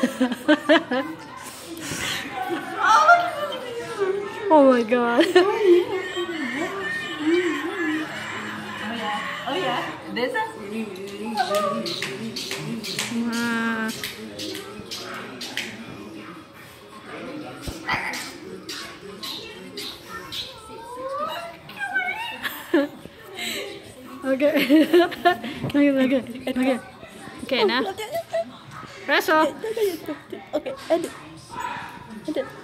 Oh my god. Oh yeah. This is Okay. Okay. Okay, now. Reso. okay. Edit.